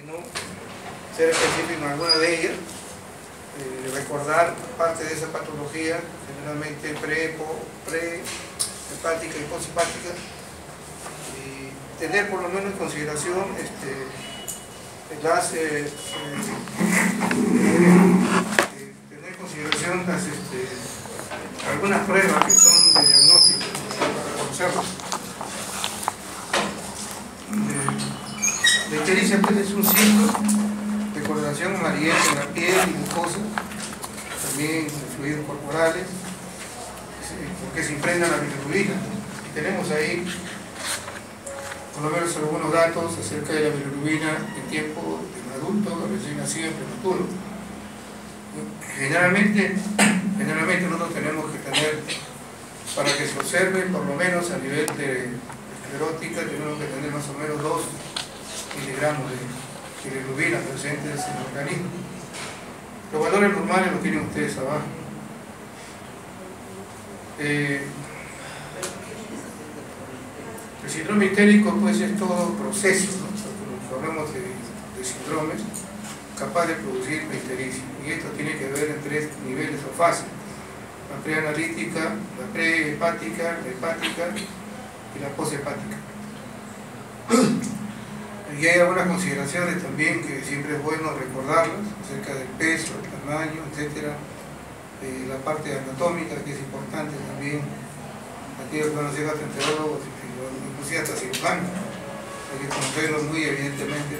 sino ser específico en alguna de ellas, recordar parte de esa patología, generalmente pre-hepática y poshepática, y tener por lo menos en consideración algunas pruebas que son de diagnóstico para conocerlas. La ictericia pues, es un ciclo de coloración amarillenta en la piel y mucosa, también en fluidos corporales, porque se impregna la bilirrubina. Tenemos ahí por lo menos algunos datos acerca de la bilirrubina en tiempo de un adulto, recién nacido, prematuro. Generalmente nosotros tenemos que tener, para que se observe, por lo menos a nivel de esclerótica, tenemos que tener más o menos 2 miligramos de bilirrubina presentes en el organismo. Los valores normales los tienen ustedes abajo. El síndrome ictérico pues es todo proceso, ¿no? Cuando hablamos de síndromes, capaz de producir ictericia, y esto tiene que ver en 3 niveles o fases: la preanalítica, la prehepática, la hepática y la poshepática. Y hay algunas consideraciones también que siempre es bueno recordarlas acerca del peso, el tamaño, etcétera, la parte anatómica, que es importante también. Aquellos que van a ser gastroenterólogos, inclusive hasta cirujanos, hay que conocerlos muy evidentemente.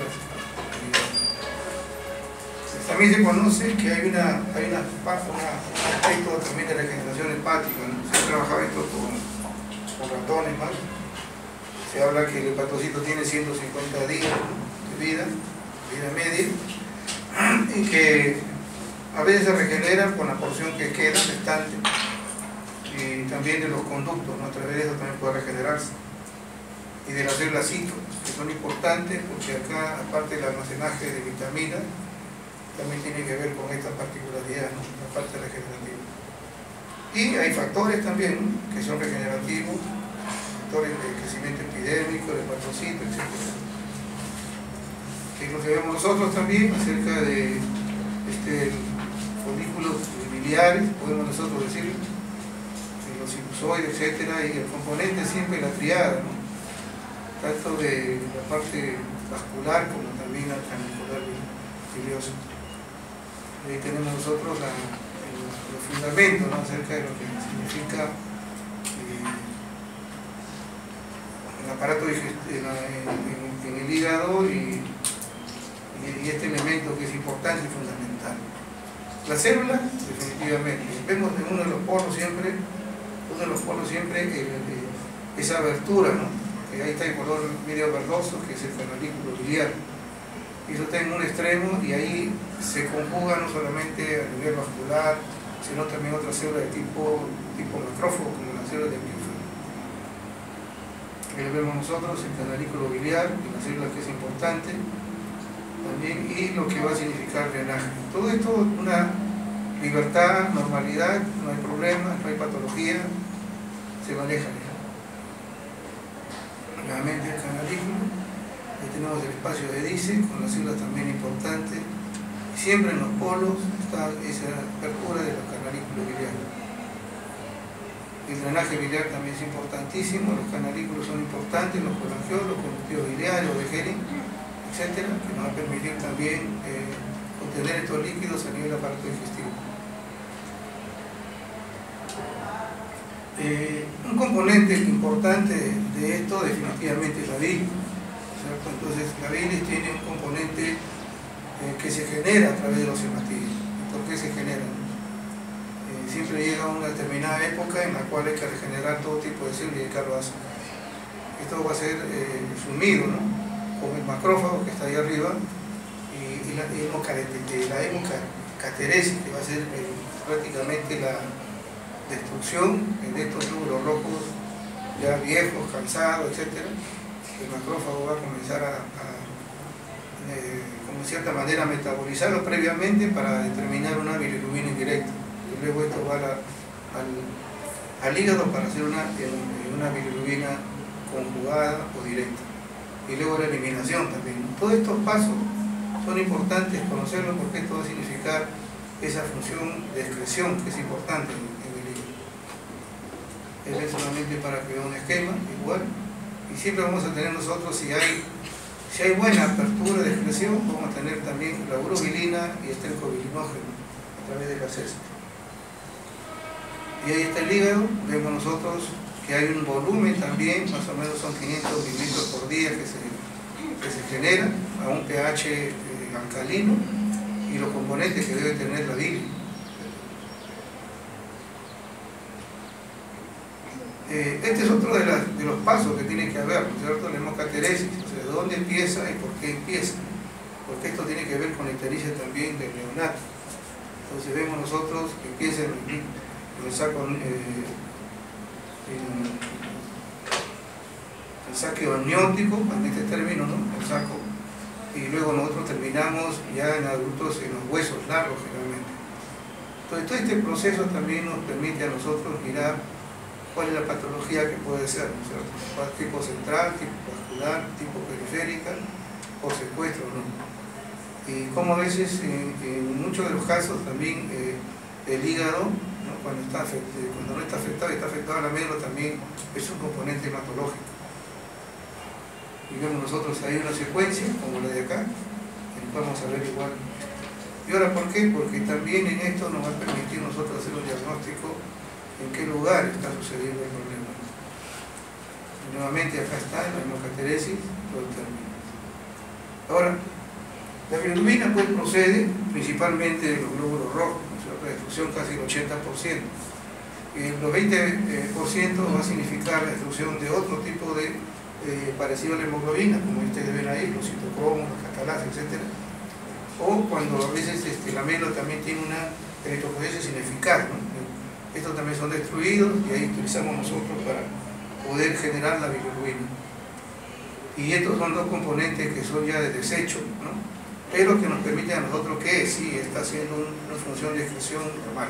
También se conoce que hay un aspecto también de regeneración hepática, ¿no? Se ha trabajado esto con ratones más. Se habla que el hepatocito tiene 150 días, ¿no?, de vida media, y que a veces se regeneran con la porción que queda restante, y también de los conductos, ¿no? A través de eso también puede regenerarse, y de las células cito, que son importantes porque acá, aparte del almacenaje de vitaminas, también tiene que ver con esta particularidad, ¿no?, la parte regenerativa. Y hay factores también, ¿no?, que son regenerativos, factores de crecimiento epidémico, de hepatocito, etc. Que lo que vemos nosotros también acerca de folículos biliares, podemos nosotros decir, los sinusoides, etc. Y el componente siempre la triada, ¿no?, tanto de la parte vascular como también la canicular biliosa. Ahí tenemos nosotros los fundamentos, ¿no?, acerca de lo que significa el aparato digestivo en el hígado y este elemento que es importante y fundamental. La célula, definitivamente, vemos en uno de los polos siempre esa abertura, ¿no?, que ahí está el color medio verdoso, que es el canalículo biliar. Y eso está en un extremo, y ahí se conjuga no solamente a nivel vascular, sino también otras células de tipo macrófago, como las células de linfoma. Ahí lo vemos nosotros, el canalículo biliar, la célula que es importante también, y lo que va a significar drenaje. Todo esto, una libertad, normalidad, no hay problema, no hay patología, se maneja. Nuevamente el canalículo. Ahí tenemos el espacio de Dice, con las células también importantes. Siempre en los polos está esa apertura de los canalículos biliares. El drenaje biliar también es importantísimo, los canalículos son importantes, los colangiolos, los conductivos biliares, los de Hering, etcétera, que nos va a permitir también contener estos líquidos a nivel del aparato digestivo. Un componente importante de esto definitivamente es la bilis, ¿cierto? Entonces la bilis tiene un componente que se genera a través de los hematíes. ¿Por qué se genera? Siempre llega una determinada época en la cual hay que regenerar todo tipo de células y dedicarlo a eso. Esto va a ser sumido, ¿no?, con el macrófago que está ahí arriba y la hemocateresis, que va a ser prácticamente la destrucción de estos glóbulos rojos ya viejos, cansados, etc. El macrófago va a comenzar como de cierta manera a metabolizarlo previamente para determinar una bilirrubina indirecta, y luego esto va al hígado para hacer una bilirrubina conjugada o directa, y luego la eliminación también. Todos estos pasos son importantes conocerlos porque esto va a significar esa función de excreción que es importante en el hígado. Es solamente para que vea un esquema igual, y siempre vamos a tener nosotros, si hay buena apertura de excreción, vamos a tener también la urobilina y estercobilinógeno a través de las heces. Y ahí está el hígado, vemos nosotros que hay un volumen también, más o menos son 500 mililitros por día que se genera a un pH alcalino, y los componentes que debe tener la bilis. Este es otro de los pasos que tiene que haber, ¿no es cierto? La hemocateresis, o sea, de dónde empieza y por qué empieza, porque esto tiene que ver con la ictericia también del neonato. Entonces vemos nosotros que empieza el saco, el saque amniótico, en este término, ¿no? El saco, y luego nosotros terminamos ya en adultos en los huesos largos generalmente. Entonces todo este proceso también nos permite a nosotros mirar cuál es la patología que puede ser, ¿no es cierto? Tipo central, tipo vascular, tipo periférica, o secuestro, ¿no? Y como a veces en muchos de los casos también el hígado, ¿no? Cuando no está afectado y está afectado la médula, también es un componente hematológico. Y vemos nosotros ahí una secuencia como la de acá, y vamos a ver igual. ¿Y ahora por qué? Porque también en esto nos va a permitir nosotros hacer un diagnóstico en qué lugar está sucediendo el problema. Y nuevamente acá está la hemocateresis, todo el término. Ahora, la bilirrubina pues procede principalmente de los glóbulos rojos, ¿no? La destrucción casi el 80%. Y los 20% va a significar la destrucción de otro tipo de parecido a la hemoglobina, como ustedes ven ahí, los citocromos, los catalases, etc. O cuando a veces la médula también tiene una eritropoiesis ineficaz, ¿no? Estos también son destruidos y ahí utilizamos nosotros para poder generar la bilirrubina. Y estos son dos componentes que son ya de desecho, ¿no? Pero que nos permiten a nosotros que sí está haciendo una función de excreción normal.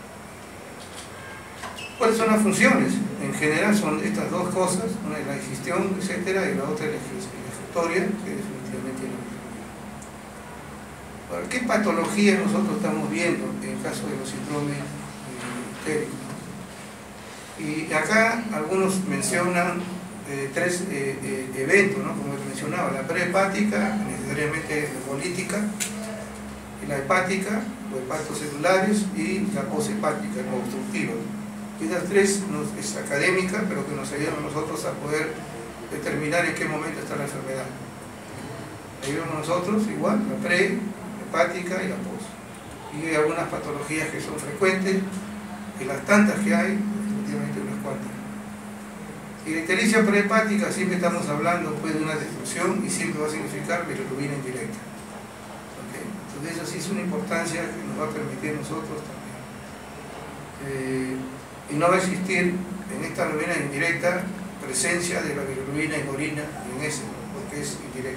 ¿Cuáles son las funciones? En general son estas dos cosas, una es la digestión, etcétera, y la otra es la ejecutoria, que definitivamente no. Ahora, ¿qué patología nosotros estamos viendo en el caso de los síndromes ictéricos? Y acá algunos mencionan tres eventos, ¿no? Como les mencionaba, la prehepática, necesariamente hemolítica, y la hepática, los hepatocelulares, y la poshepática, no obstructiva. Estas tres es académica, pero que nos ayudan a nosotros a poder determinar en qué momento está la enfermedad. Ahí vemos nosotros igual, la pre, la hepática y la post. Y hay algunas patologías que son frecuentes, y las tantas que hay, efectivamente unas cuantas. Y la ictericia prehepática siempre estamos hablando pues, de una destrucción y siempre va a significar bilirrubina indirecta. ¿Okay? Entonces eso sí es una importancia que nos va a permitir nosotros también. Y no va a existir en esta bilirrubina indirecta presencia de la bilirrubina en orina y en heces, ¿no? Porque es indirecta.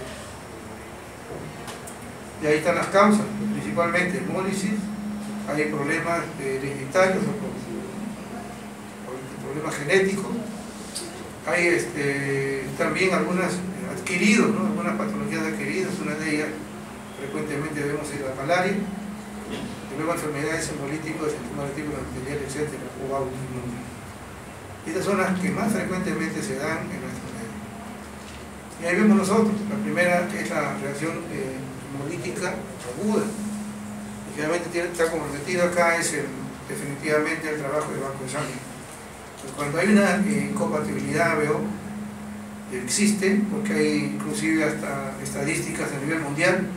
Y ahí están las causas, principalmente hemólisis, hay problemas hereditarios, problemas genéticos, hay también algunas adquiridos, ¿no? Algunas patologías adquiridas, una de ellas frecuentemente vemos en la malaria, y luego enfermedades hemolíticas, sistema retículo epitelial, etc. o autoinmunes. Estas son las que más frecuentemente se dan en nuestro medio. Y ahí vemos nosotros, la primera es la reacción hemolítica aguda. Y generalmente está comprometido acá es definitivamente el trabajo de banco de sangre. Pues cuando hay una incompatibilidad, que existe, porque hay inclusive hasta estadísticas a nivel mundial,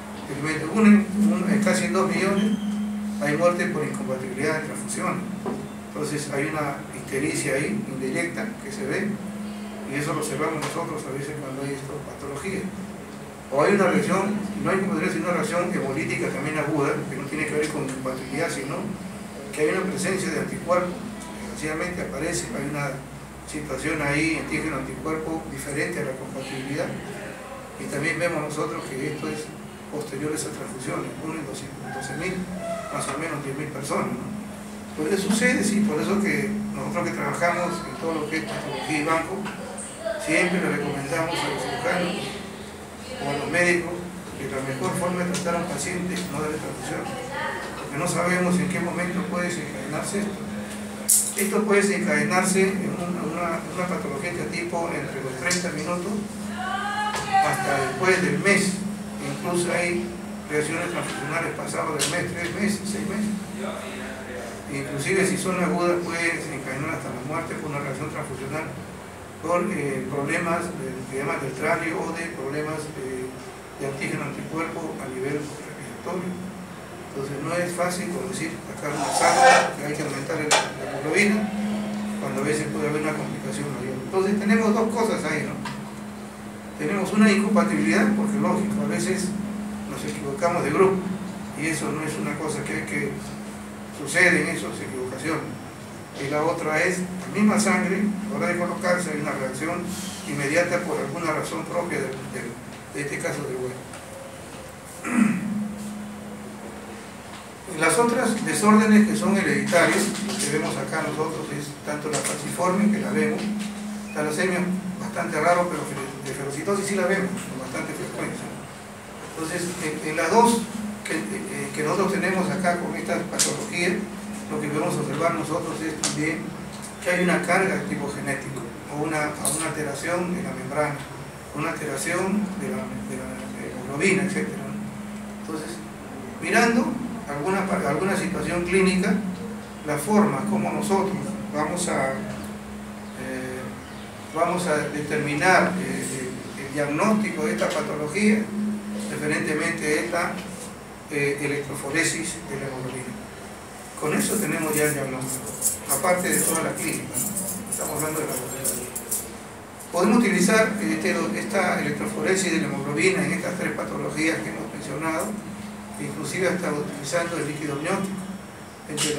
casi en 2 millones hay muerte por incompatibilidad de transfusiones. Entonces hay una ictericia ahí, indirecta, que se ve, y eso lo observamos nosotros a veces cuando hay esta patología. O hay una reacción, no hay como decir, una reacción hemolítica también aguda, que no tiene que ver con incompatibilidad, sino que hay una presencia de anticuerpos, desgraciadamente aparece, hay una situación ahí, antígeno-anticuerpo, diferente a la compatibilidad, y también vemos nosotros que esto es posterior a esas transfusiones, uno en 12.000, más o menos 10.000 personas, ¿no? Pues eso sucede, sí, por eso que nosotros que trabajamos en todo lo que es patología y banco, siempre le recomendamos a los cirujanos o a los médicos que la mejor forma de tratar a un paciente es no darle transfusión, porque no sabemos en qué momento puede desencadenarse esto. Esto puede desencadenarse en una patología de este tipo entre los 30 minutos hasta después del mes. Incluso hay reacciones transfusionales pasadas del mes, 3 meses, 6 meses. Inclusive si son agudas puede desencadenar hasta la muerte por una reacción transfusional por problemas que llaman del tralio o de problemas de antígeno anticuerpo a nivel respiratorio. Entonces no es fácil, como decir, sacar una sangre, que hay que aumentar la hemoglobina, cuando a veces puede haber una complicación mayor. Entonces tenemos dos cosas ahí, ¿no? Tenemos una incompatibilidad, porque lógico, a veces nos equivocamos de grupo, y eso no es una cosa que sucede en esas equivocaciones. Y la otra es, la misma sangre, a la hora de colocarse, hay una reacción inmediata por alguna razón propia de este caso del hueso. Las otras desórdenes que son hereditarios, lo que vemos acá nosotros es tanto la falciforme, que la vemos, talasemia bastante raro, pero de ferocitosis sí la vemos con bastante frecuencia. Entonces, en las dos que nosotros tenemos acá con estas patologías, lo que podemos observar nosotros es también que hay una carga de tipo genético, o una alteración de la membrana, una alteración de la hemoglobina, etc. Entonces, mirando alguna situación clínica, la forma como nosotros vamos a determinar el diagnóstico de esta patología, referentemente a esta electroforesis de la hemoglobina. Con eso tenemos ya el diagnóstico, aparte de toda la clínica, ¿no? Estamos hablando de la hemoglobina. Podemos utilizar esta electroforesis de la hemoglobina en estas tres patologías que hemos mencionado, inclusive hasta utilizando el líquido amniótico entre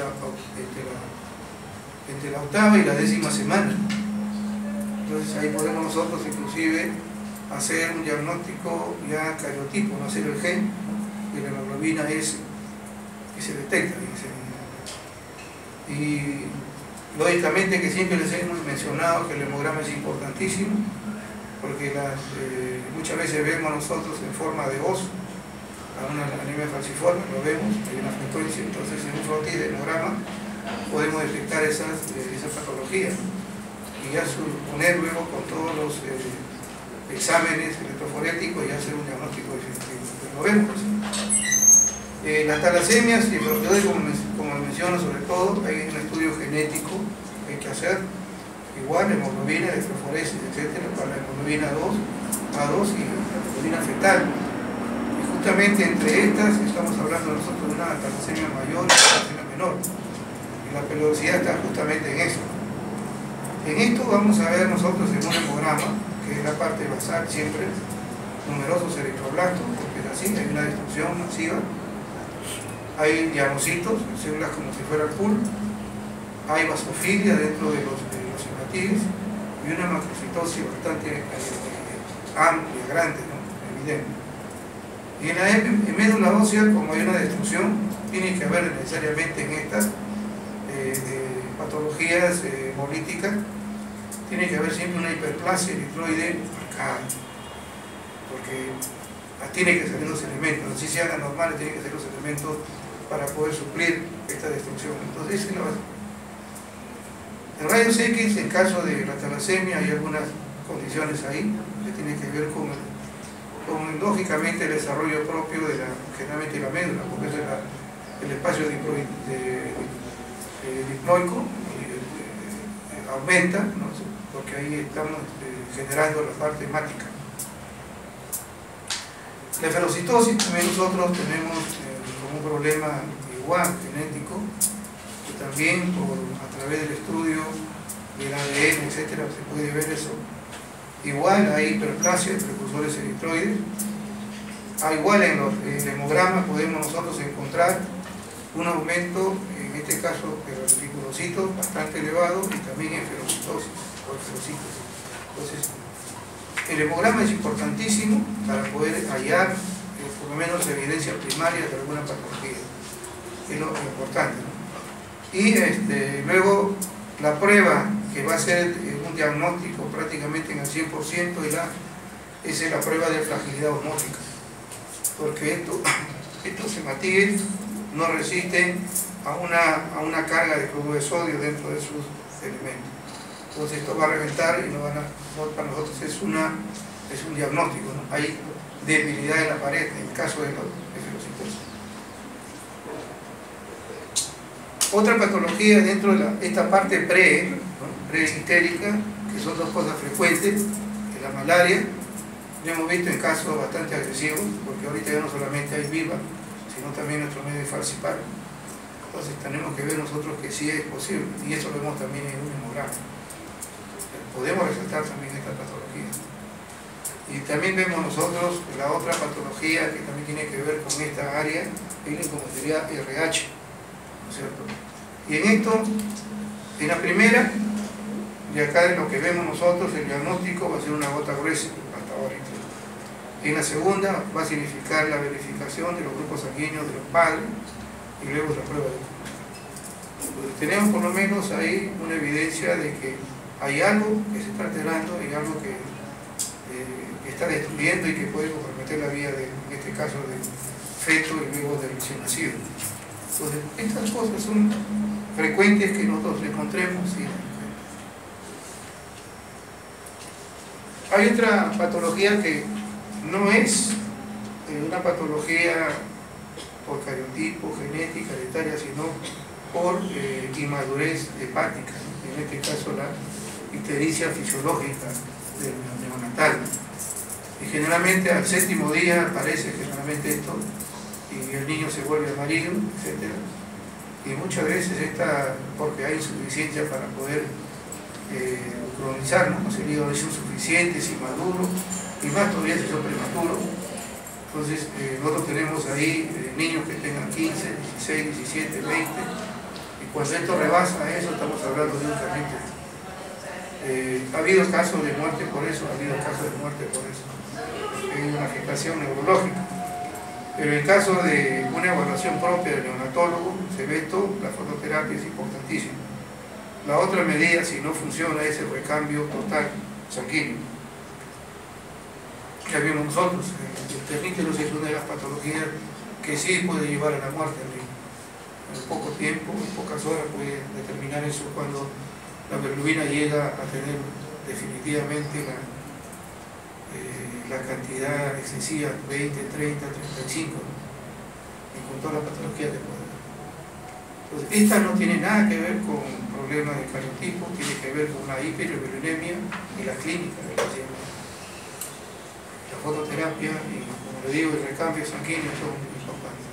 la octava y la 10ª semana. Entonces ahí podemos nosotros inclusive hacer un diagnóstico ya cariotipo, no hacer el gen de la hemoglobina S que se detecta en ese momento. Y lógicamente que siempre les hemos mencionado que el hemograma es importantísimo, porque muchas veces vemos nosotros en forma de oso a una anemia falciforme, lo vemos, hay una frecuencia, entonces en un frotis de hemograma podemos detectar esa patología y ya suponer luego con todos los exámenes electroforéticos y hacer un diagnóstico definitivo. Lo vemos. Las talasemias y el osteoide, como menciono, sobre todo, hay un estudio genético que hay que hacer, igual hemoglobina, electroforesis, etc., para la hemoglobina A2 y la hemoglobina fetal. Justamente entre estas estamos hablando nosotros de una talasemia mayor y una talasemia menor, y la peligrosidad está justamente en eso. En esto vamos a ver nosotros en un hemograma, que es la parte basal siempre, numerosos eritroblastos, porque es así, hay una destrucción masiva, hay llanocitos, células como si fuera el pool, hay basofilia dentro de los hematides y una macrocitosis bastante amplia, grande, ¿no? Evidente. Y en la médula ósea, como hay una destrucción, tiene que haber necesariamente en estas patologías hemolíticas, tiene que haber siempre una hiperplasia eritroide marcada, porque tiene que salir los elementos, así sean anormales, tienen que ser los elementos para poder suplir esta destrucción. Entonces, esa es la base. En rayos X, en caso de la talasemia, hay algunas condiciones ahí que tienen que ver con lógicamente el desarrollo propio de generalmente la médula, porque es el espacio diploico aumenta, ¿no? Porque ahí estamos generando la parte hemática. La ferocitosis también nosotros tenemos como un problema igual genético, que también a través del estudio del ADN, etcétera, se puede ver eso. Igual hay hiperplasia de precursores eritroides. Igual en el hemograma podemos nosotros encontrar un aumento, en este caso de los reticulocitos bastante elevado, y también en ferocitosis o ferocitosis. Entonces, el hemograma es importantísimo para poder hallar por lo menos evidencia primaria de alguna patología, es lo importante, ¿no? Y luego la prueba que va a ser un diagnóstico prácticamente en el 100% esa es la prueba de fragilidad osmótica. porque estos hematíes no resisten a una carga de cloruro de sodio dentro de sus elementos. Entonces esto va a reventar y para nosotros es un diagnóstico, ¿no? Hay debilidad en la pared en el caso de la eferocitosis. Otra patología dentro de esta parte pre-histérica, que son dos cosas frecuentes, que la malaria, lo hemos visto en casos bastante agresivos, porque ahorita ya no solamente hay viva, sino también nuestro medio de falcipar. Entonces tenemos que ver nosotros que sí es posible, y eso lo vemos también en un hemograma. Podemos resaltar también esta patología. Y también vemos nosotros la otra patología que también tiene que ver con esta área, como sería RH, ¿no es cierto? Y en esto, en la primera, y acá en lo que vemos nosotros, el diagnóstico va a ser una gota gruesa, hasta ahorita. En la segunda va a significar la verificación de los grupos sanguíneos de los padres y luego la prueba de pues tenemos por lo menos ahí una evidencia de que hay algo que se está alterando, hay algo que está destruyendo y que puede comprometer la vida, en este caso, del feto y luego del recién nacido. Entonces, estas cosas son frecuentes que nosotros encontremos. ¿Sí? Hay otra patología que no es una patología por cariotipo, genética, hereditaria, sino por inmadurez hepática, en este caso la ictericia fisiológica del neonatal. Y generalmente al 7º día aparece generalmente esto, y el niño se vuelve amarillo, etc. Y muchas veces porque hay insuficiencia para poder cronizar, ¿no? El hígado es insuficiente, es inmaduro, y más todavía si son prematuros. Entonces nosotros tenemos ahí niños que tengan 15, 16, 17, 20, y cuando esto rebasa eso, estamos hablando de un carrito. Ha habido casos de muerte por eso, hay una afectación neurológica. Pero en caso de una evaluación propia del neonatólogo, se ve esto, la fototerapia es importantísima. La otra medida, si no funciona, es el recambio total sanguíneo. Ya vimos nosotros, el terníquelos es una de las patologías que sí puede llevar a la muerte al niño. En poco tiempo, en pocas horas puede determinar eso cuando la bilirrubina llega a tener definitivamente la cantidad excesiva, 20, 30, 35, y con toda la patología que puede haber. Entonces, esta no tiene nada que ver con problemas de cariotipo, tiene que ver con una hiperbilirubinemia y la clínica del paciente. La fototerapia y, como le digo, el recambio sanguíneo son importantes.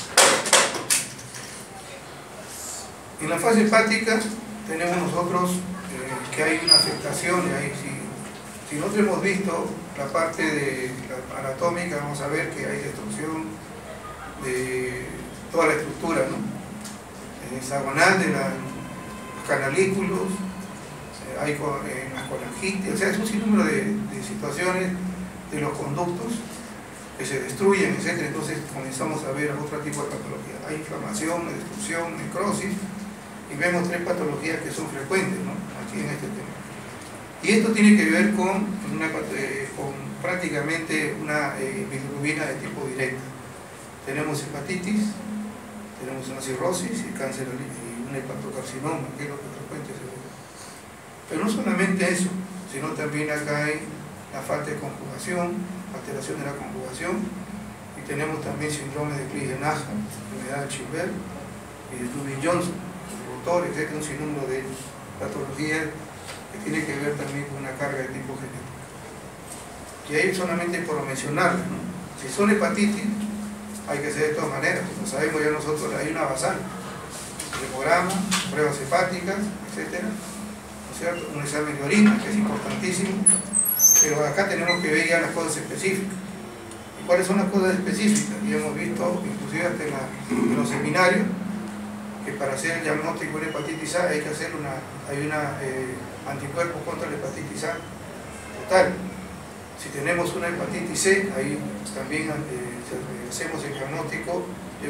En la fase hepática tenemos nosotros que hay una afectación, y ahí si nosotros hemos visto la parte anatómica, vamos a ver que hay destrucción de toda la estructura, ¿no? Hexagonal de los canalículos, hay las colangitis, o sea, es un sinnúmero de situaciones de los conductos que se destruyen, etc. Entonces comenzamos a ver otro tipo de patología. Hay inflamación, destrucción, necrosis, y vemos 3 patologías que son frecuentes, ¿no? Aquí en este tema. Y esto tiene que ver con prácticamente una bilirrubina de tipo directa. Tenemos hepatitis, tenemos una cirrosis y cáncer y un hepatocarcinoma, que es lo que frecuente se ve. Pero no solamente eso, sino también acá hay la falta de conjugación, alteración de la conjugación, y tenemos también síndrome de Crigler-Najjar, enfermedad de Chilbert y de Dubin-Johnson, etc. Un sinnúmero de patologías que tiene que ver también con una carga de tipo genético. Y ahí solamente por mencionarlo, ¿no? Si son hepatitis, hay que hacer de todas maneras, como sabemos ya nosotros, hay una basal, hemograma, pruebas hepáticas, etc. ¿No es cierto? Un examen de orina, que es importantísimo, pero acá tenemos que ver ya las cosas específicas. ¿Y cuáles son las cosas específicas? Y hemos visto, inclusive hasta en los seminarios, que para hacer el diagnóstico de hepatitis A hay que hacer anticuerpos contra la hepatitis A total. Si tenemos una hepatitis C, ahí también hacemos el diagnóstico de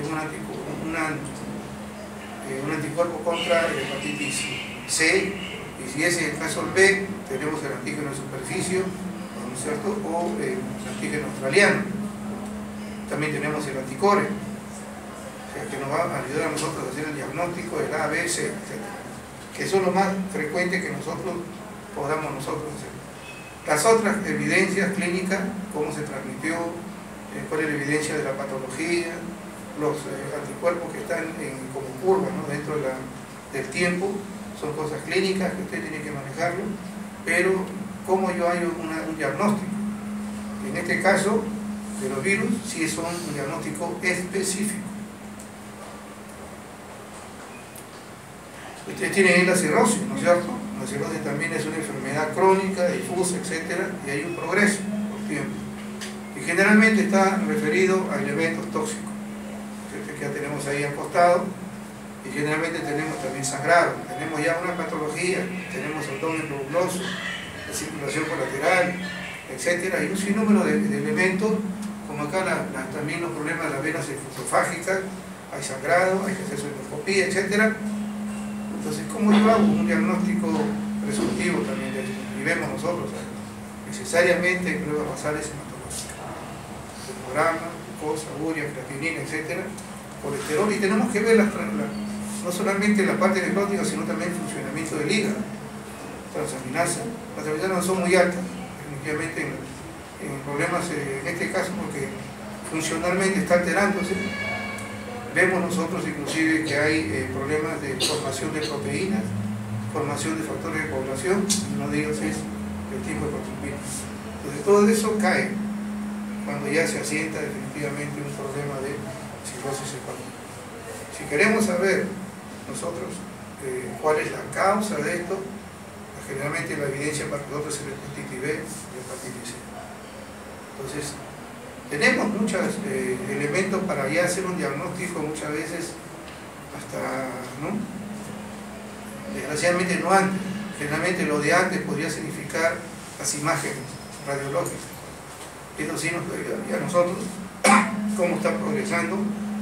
un anticuerpo contra la hepatitis C, y si ese es el caso B, tenemos el antígeno de superficie, ¿no es cierto?, o el antígeno australiano. También tenemos el anticore, o sea, que nos va a ayudar a nosotros a hacer el diagnóstico del A, B, C, etc. Que son lo más frecuente que nosotros podamos hacer. Las otras evidencias clínicas, cómo se transmitió, cuál es la evidencia de la patología, los anticuerpos que están como curva, ¿no?, dentro del tiempo, son cosas clínicas que usted tiene que manejarlo, pero cómo yo hago un diagnóstico. En este caso, de los virus, sí son un diagnóstico específico. Ustedes tienen ahí la cirrosis, ¿no es cierto? La cirrosis también es una enfermedad crónica, difusa, etc. Y hay un progreso por tiempo. Y generalmente está referido a elementos tóxicos, que ya tenemos ahí al costado. Y generalmente tenemos también sangrado. Tenemos ya una patología, tenemos abdomen rugoso, la circulación colateral, etc. Y un sinnúmero de elementos, como acá también los problemas de las venas esofágicas, hay sangrado, hay que hacer su endoscopía, etc. Entonces, ¿cómo yo hago un diagnóstico presuntivo también de esto? Y vemos nosotros, necesariamente hay pruebas basales hematológicas, hemograma, glucosa, urea, creatinina, etc. Colesterol, y tenemos que ver no solamente la parte necrótica, sino también el funcionamiento del hígado, transaminasa. Las transaminasas no son muy altas, definitivamente en problemas, en este caso, porque funcionalmente está alterándose. Vemos nosotros inclusive que hay problemas de formación de proteínas, formación de factores de población, y no digas es el tipo de proteína. Entonces todo eso cae cuando ya se asienta definitivamente un problema de cirrosis hepática. Si queremos saber nosotros cuál es la causa de esto, generalmente la evidencia para nosotros es la hepatitis B y la hepatitis C. Entonces, tenemos muchos elementos para ya hacer un diagnóstico, muchas veces hasta, ¿no?, desgraciadamente no antes. Generalmente lo de antes podría significar las imágenes radiológicas. Esto sí nos ayuda a nosotros cómo está progresando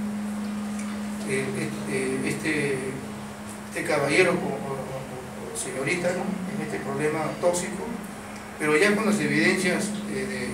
este caballero o señorita, ¿no?, en este problema tóxico, pero ya con las evidencias de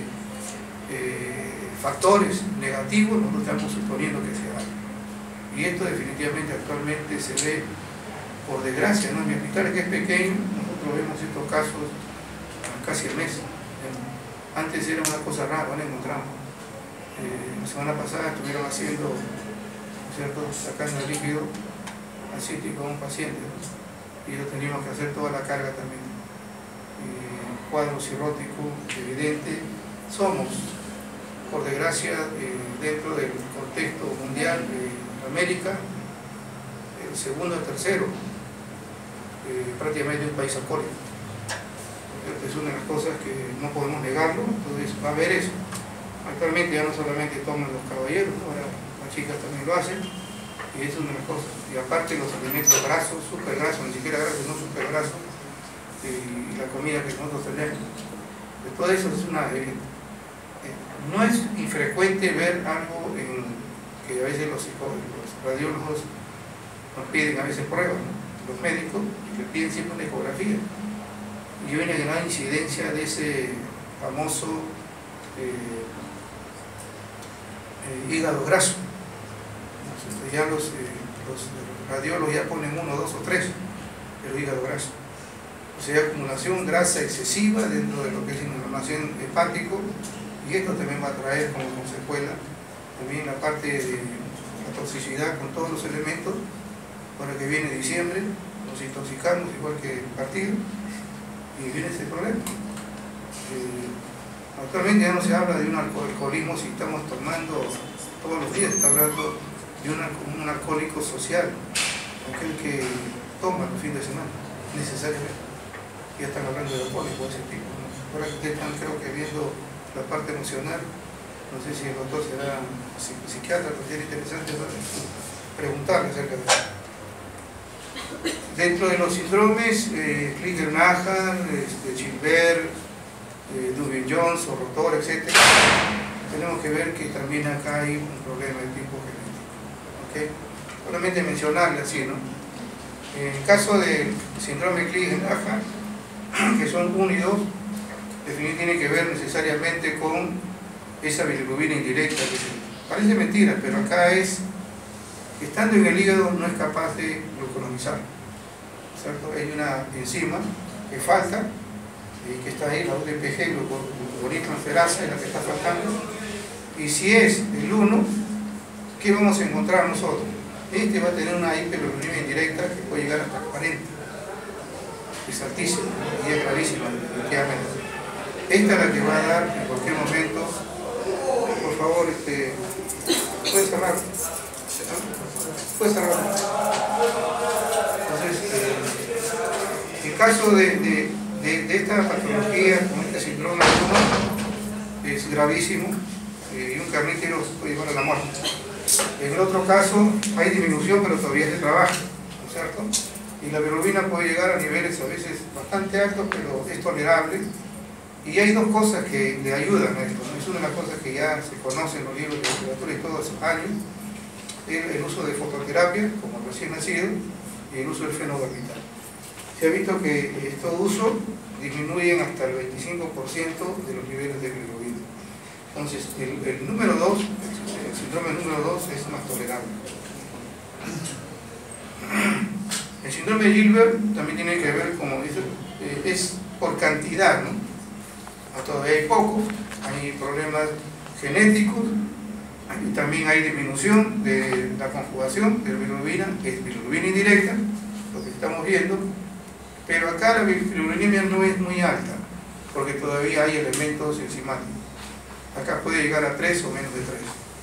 factores negativos no estamos suponiendo que sea algo. Y esto definitivamente actualmente se ve, por desgracia, ¿no?, en mi hospital, que es pequeño, nosotros vemos estos casos casi al mes. Antes era una cosa rara, no la encontramos. La semana pasada estuvieron haciendo, ¿cierto?, sacando el líquido acítico a un paciente, ¿no?, y lo teníamos que hacer toda la carga también. Cuadro cirrótico evidente. Somos, por desgracia, dentro del contexto mundial de América, el segundo o tercero, prácticamente un país alcohólico. Es una de las cosas que no podemos negarlo, entonces va a haber eso. Actualmente ya no solamente toman los caballeros, ahora las chicas también lo hacen, y eso es una de las cosas. Y aparte los alimentos grasos, súper grasos, ni siquiera grasos, no súper grasos, y la comida que nosotros tenemos. De todo eso es una... no es infrecuente ver algo que a veces los radiólogos nos piden a veces pruebas, ¿no?, los médicos, y que piden siempre una ecografía. Y hay una gran incidencia de ese famoso hígado graso. Entonces ya los radiólogos ya ponen 1, 2 o 3 el hígado graso. O sea, acumulación grasa excesiva dentro de lo que es el almacén hepático, y esto también va a traer como consecuencia también la parte de la toxicidad con todos los elementos. Ahora que viene diciembre, nos intoxicamos igual que el partido, y viene ese problema. Actualmente ya no se habla de un alcoholismo si estamos tomando todos los días, se está hablando de un alcohólico social, aquel que toma los fines de semana, necesariamente. Ya están hablando de alcohólico de ese tipo, ¿no? Ahora que ustedes están, creo que viendo la parte emocional, no sé si el doctor será psiquiatra, pero sería interesante preguntarle acerca de eso. Dentro de los síndromes, Crigler-Najjar, Gilbert, Dubin-Jones, o rotor, etc., tenemos que ver que también acá hay un problema de tipo genético. ¿Okay? Solamente mencionarle así, ¿no? En el caso del síndrome Crigler-Najjar, que son 1 y 2, definitivamente tiene que ver necesariamente con esa bilirrubina indirecta, que es el parece mentira, pero acá es, estando en el hígado no es capaz de gluconomizar, ¿cierto? Hay una enzima que falta, y que está ahí, la UDPG, gluconeotransferasa, es la que está faltando, y si es el 1, ¿qué vamos a encontrar nosotros? Este va a tener una hiperbilirubinemia indirecta que puede llegar hasta 40, es altísimo, y es gravísima, definitivamente. Esta es la que va a dar en cualquier momento. Por favor, puedes cerrar. Puedes cerrar. Entonces, el caso de esta patología, con este síndrome es gravísimo, y un carnítico puede llevar a la muerte. En el otro caso hay disminución, pero todavía se trabaja, ¿no es cierto? Y la bilirrubina puede llegar a niveles a veces bastante altos, pero es tolerable. Y hay dos cosas que le ayudan a esto, ¿no? Es una de las cosas que ya se conoce en los libros de literatura y todos esos años, el uso de fototerapia, como recién nacido, y el uso del fenobarbital. Se ha visto que estos usos disminuyen hasta el 25% de los niveles de bilirrubina. Entonces, el número 2, el síndrome número 2 es más tolerable. El síndrome de Gilbert también tiene que ver con, es por cantidad, ¿no? Todavía hay poco, hay problemas genéticos, y también hay disminución de la conjugación de bilirrubina, que es bilirrubina indirecta, lo que estamos viendo, pero acá la bilirrubinemia no es muy alta, porque todavía hay elementos enzimáticos. Acá puede llegar a 3 o menos de 3.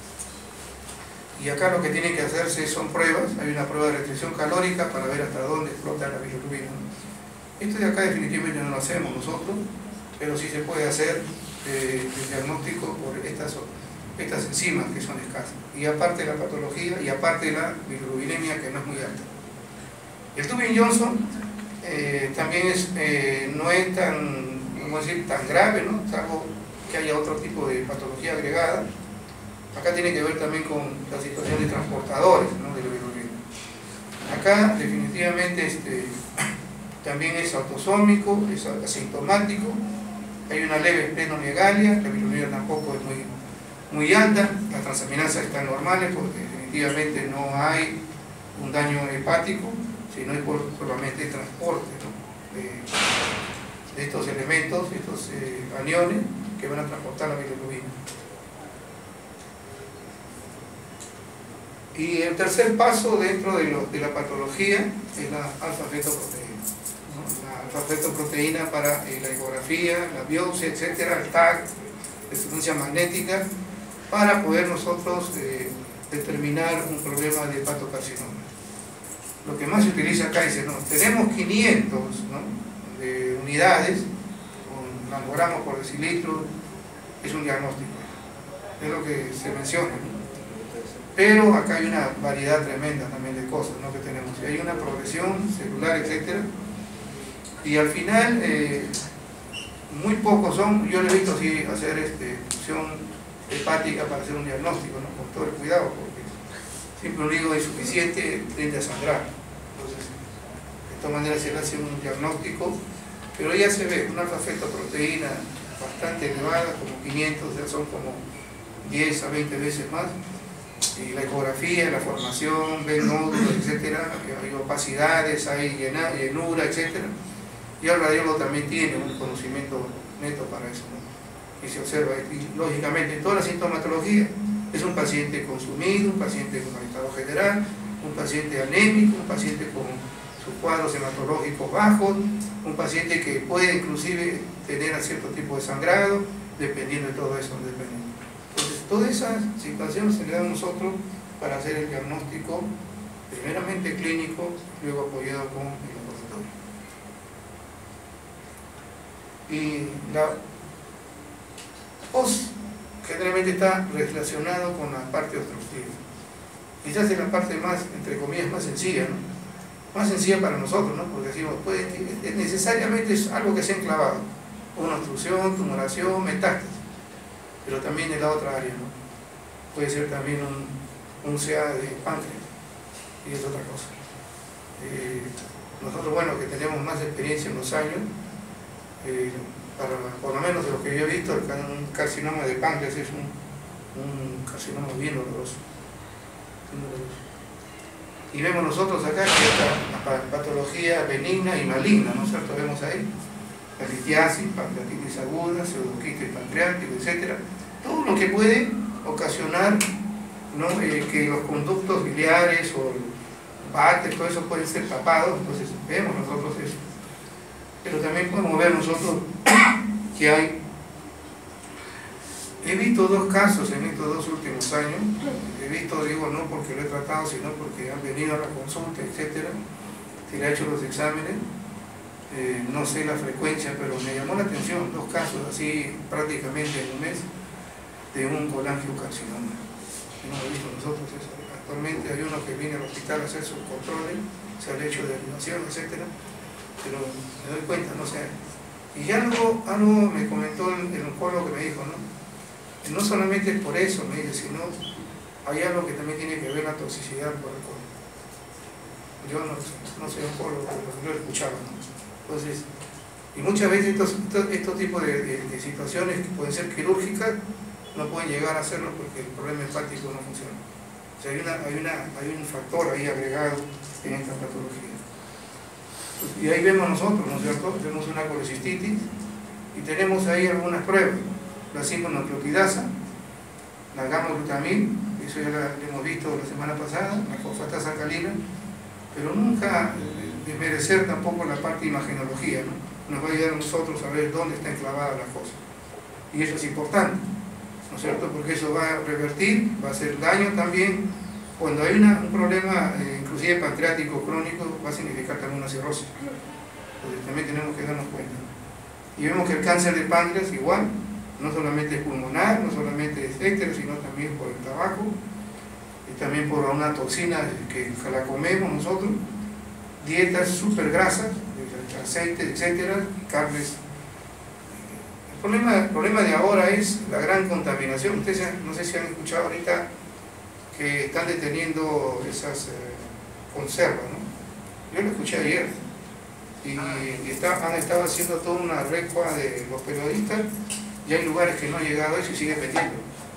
Y acá lo que tiene que hacerse son pruebas, hay una prueba de restricción calórica para ver hasta dónde explota la bilirrubina. Esto de acá definitivamente no lo hacemos nosotros, pero sí se puede hacer el diagnóstico por estas enzimas que son escasas, y aparte de la patología, y aparte de la bilirrubinemia que no es muy alta. El Tubin-Johnson también no es tan, vamos a decir, tan grave, ¿no? Salvo que haya otro tipo de patología agregada. Acá tiene que ver también con la situación de transportadores, ¿no?, de la bilirrubina. Acá definitivamente también es autosómico, es asintomático, hay una leve esplenomegalia, la bilirrubina tampoco es muy alta, las transaminasas están normales porque definitivamente no hay un daño hepático, sino es solamente el transporte, ¿no?, de estos elementos, estos aniones que van a transportar la bilirrubina. Y el tercer paso dentro de la patología es la alfa-fetoproteína, ¿no? La alfa-fetoproteína para la ecografía, la biopsia, etcétera, el TAC, resonancia magnética, para poder nosotros determinar un problema de hepatocarcinoma. Lo que más se utiliza acá es, ¿no?, tenemos 500, ¿no?, de unidades, con nanogramos por decilitro, es un diagnóstico, es lo que se menciona, ¿no? Pero acá hay una variedad tremenda también de cosas, ¿no?, que tenemos. Y hay una progresión celular, etcétera. Y al final, muy pocos son. Yo le he visto sí hacer función hepática para hacer un diagnóstico, ¿no?, con todo el cuidado, porque siempre un hígado insuficiente tiende a sangrar. Entonces, de esta manera se le hace un diagnóstico, pero ya se ve una alfa-fetoproteína bastante elevada, como 500, o sea, son como 10 a 20 veces más. Y la ecografía, la formación, ven nódulos, etcétera, hay opacidades, hay llenura, etcétera. Y el radiólogo también tiene un conocimiento neto para eso, ¿no?, y se observa. Y lógicamente, toda la sintomatología es un paciente consumido, un paciente con estado general, un paciente anémico, un paciente con sus cuadros hematológicos bajos, un paciente que puede inclusive tener cierto tipo de sangrado, dependiendo de todo eso, dependiendo. Entonces, todas esas situaciones se le dan a nosotros para hacer el diagnóstico, primeramente clínico, luego apoyado con el laboratorio. Y la POS generalmente está relacionado con la parte obstructiva. Quizás es la parte más, entre comillas, más sencilla, ¿no?, más sencilla para nosotros, ¿no?, porque decimos, necesariamente es algo que se ha enclavado, una obstrucción, tumoración, metástasis. Pero también en la otra área, ¿no?, puede ser también un CA de páncreas, y es otra cosa. Nosotros, bueno, que tenemos más experiencia en los años, por lo menos de lo que yo he visto, un carcinoma de páncreas es un carcinoma bien doloroso. Y vemos nosotros acá que esta patología benigna y maligna, ¿no es cierto? Vemos ahí la litiasis, pancreatitis aguda, pseudoquitis pancreático, etc. Todo lo que puede ocasionar, ¿no? Que los conductos biliares o váter, todo eso pueden ser tapados. Entonces vemos nosotros eso. Pero también podemos ver nosotros que hay, he visto dos casos en estos 2 últimos años, he visto, digo, no porque lo he tratado, sino porque han venido a la consulta, etcétera, se le ha hecho los exámenes, no sé la frecuencia, pero me llamó la atención 2 casos así prácticamente en un mes de un colangiocarcinoma. No lo he visto nosotros eso. Actualmente hay uno que viene al hospital a hacer sus controles, se ha hecho derivación, etcétera, pero me doy cuenta, no sé. Y algo me comentó el oncólogo que me dijo, no solamente es por eso, me dice, sino hay algo que también tiene que ver la toxicidad por el alcohol. Yo no soy oncólogo, pero lo he escuchado, ¿no? Entonces, y muchas veces estos tipos de situaciones que pueden ser quirúrgicas no pueden llegar a hacerlo porque el problema hepático no funciona. O sea, hay un factor ahí agregado en esta patología. Y ahí vemos nosotros, ¿no es cierto? Tenemos una colecistitis y tenemos ahí algunas pruebas. La 5-nucleotidasa, la gamma-glutamil, eso ya la hemos visto la semana pasada, la fosfatasa alcalina, pero nunca desmerecer tampoco la parte de imagenología, ¿no? Nos va a ayudar a nosotros a ver dónde está enclavada la cosa. Y eso es importante, ¿no es cierto? Porque eso va a revertir, va a hacer daño también. Cuando hay un problema, inclusive pancreático crónico, va a significar también una cirrosis. Entonces también tenemos que darnos cuenta. Y vemos que el cáncer de páncreas igual, no solamente es pulmonar, no solamente es etcétera, sino también por el tabaco, y también por una toxina que la comemos nosotros, dietas súper grasas, aceite, etcétera, carnes. El problema de ahora es la gran contaminación. Ustedes no sé si han escuchado ahorita que están deteniendo esas conservas, ¿no? Yo lo escuché ayer y han estado haciendo toda una recua de los periodistas y hay lugares que no ha llegado eso y sigue vendiendo.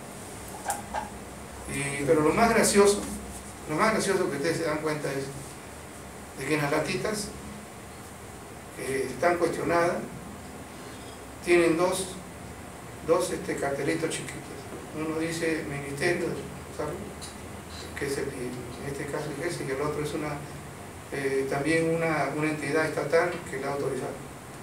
Pero lo más gracioso que ustedes se dan cuenta es de que en las latitas que están cuestionadas tienen dos cartelitos chiquitos. Uno dice Ministerio de Salud, que es en este caso es ese, y el otro es también una entidad estatal que la ha autorizado.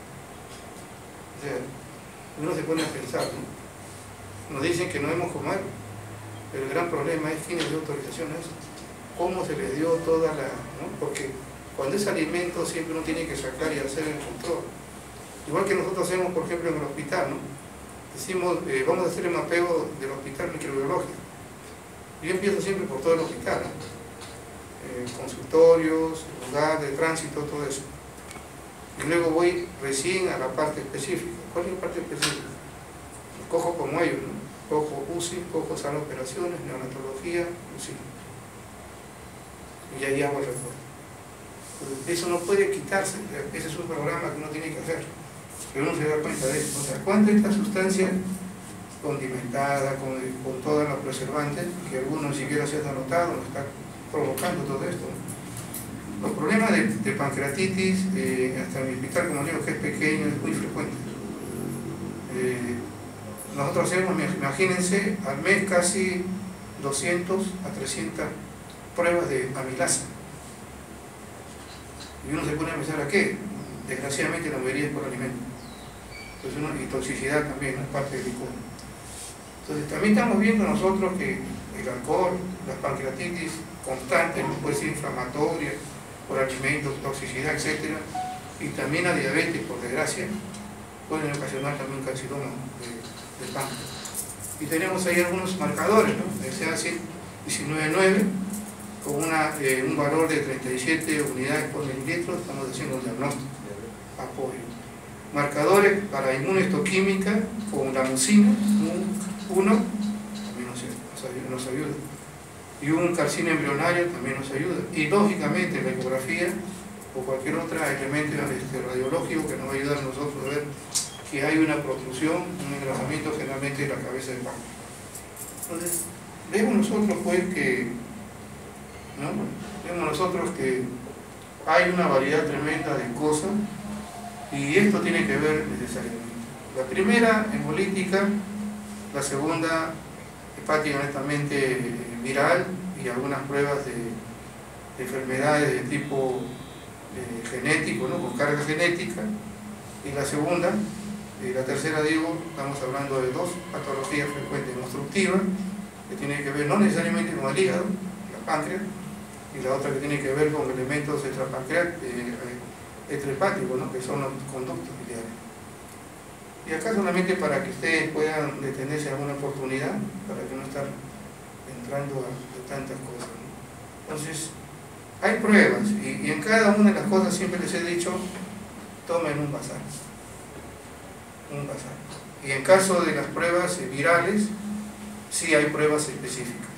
O sea, uno se pone a pensar, ¿no? Nos dicen que no debemos comer, pero el gran problema es quién les dio autorización a eso, cómo se les dio toda la... ¿no? Porque cuando es alimento siempre uno tiene que sacar y hacer el control. Igual que nosotros hacemos, por ejemplo, en el hospital, ¿no? Decimos, vamos a hacer el mapeo del hospital microbiológico. Yo empiezo siempre por todo el hospital, ¿no? Consultorios, lugar de tránsito, todo eso. Y luego voy recién a la parte específica. ¿Cuál es la parte específica? Cojo como ellos, ¿no? Cojo UCI, cojo sala de operaciones, neonatología, UCI. Y ahí hago el reporte. Eso no puede quitarse, ese es un programa que uno tiene que hacer. Pero uno se da cuenta de eso. O sea, ¿cuánto esta sustancia condimentada, con todos los preservantes, que algunos ni siquiera se han notado, nos está provocando todo esto? Los problemas de pancreatitis, hasta en mi hospital, como digo, que es pequeño, es muy frecuente. Nosotros hacemos, imagínense, al mes casi 200 a 300 pruebas de amilasa. Y uno se pone a pensar a qué. Desgraciadamente la mayoría es por alimento. Entonces, y toxicidad también, es parte del licor. Entonces también estamos viendo nosotros que el alcohol, las pancreatitis constantes, puede ser inflamatoria, por alimentos, toxicidad, etc. Y también la diabetes, por desgracia, pueden ocasionar también carcinoma de páncreas. Y tenemos ahí algunos marcadores, ¿no? El CA100 19.9, con un valor de 37 unidades por mililitro, estamos haciendo un diagnóstico, apoyo. Marcadores para inmunohistoquímica, con la mucina, 1, también nos ayuda. Y un carcinoma embrionario también nos ayuda. Y lógicamente la ecografía o cualquier otro elemento radiológico que nos va a ayudar a nosotros a ver que hay una protrusión, un engrasamiento generalmente de la cabeza del páncreas. Entonces, vemos nosotros pues que, ¿no? Vemos nosotros que hay una variedad tremenda de cosas y esto tiene que ver necesariamente. La primera, hemolítica, la segunda, hepática netamente viral y algunas pruebas de enfermedades de tipo genético, ¿no? Con carga genética, y la segunda, la tercera digo, estamos hablando de dos patologías frecuentes obstructivas, que tienen que ver no necesariamente con el hígado, la páncreas, y la otra que tiene que ver con elementos extrahepáticos, ¿no? Que son los conductos biliares. Y acá solamente para que ustedes puedan detenerse a alguna oportunidad, para que no estar entrando a tantas cosas, ¿no? Entonces, hay pruebas, y en cada una de las cosas siempre les he dicho, tomen un bazar. Un bazar. Y en caso de las pruebas virales, sí hay pruebas específicas.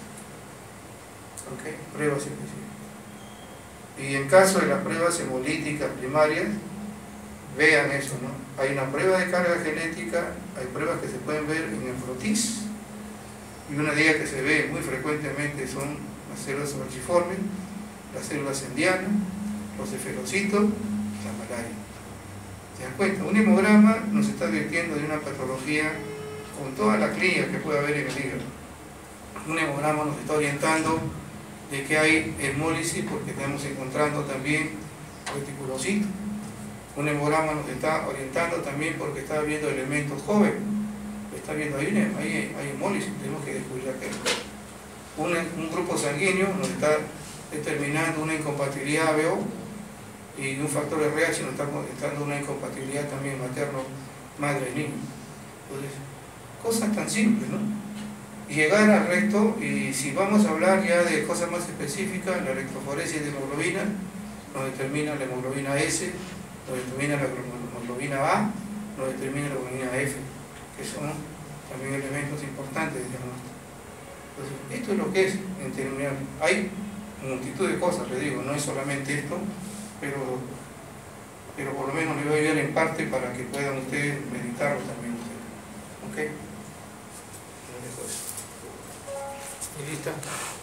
¿Ok? Pruebas específicas. Y en caso de las pruebas hemolíticas primarias, vean eso, ¿no? Hay una prueba de carga genética, hay pruebas que se pueden ver en el frotis, y una de ellas que se ve muy frecuentemente son las células falciformes, las células endianas, los esferocitos, la malaria. ¿Se dan cuenta? Un hemograma nos está advirtiendo de una patología con toda la clínica que puede haber en el hígado. Un hemograma nos está orientando de que hay hemólisis porque estamos encontrando también reticulocitos. Un hemograma nos está orientando también porque está viendo elementos jóvenes. Está viendo ahí hay hemólisis, tenemos que descubrir aquello. Un grupo sanguíneo nos está determinando una incompatibilidad ABO y un factor RH nos está dando una incompatibilidad también materno-madre-niño. Entonces, cosas tan simples, ¿no? Y llegar al resto, y si vamos a hablar ya de cosas más específicas, la electroforesis de hemoglobina nos determina la hemoglobina S, nos determina la hemoglobina A, nos determina la hemoglobina F, que son también elementos importantes de diagnóstico. Entonces, esto es lo que es en términos. Hay multitud de cosas, les digo, no es solamente esto, pero por lo menos le voy a ver en parte para que puedan ustedes meditarlo también ustedes. ¿Ok? ¿Y lista?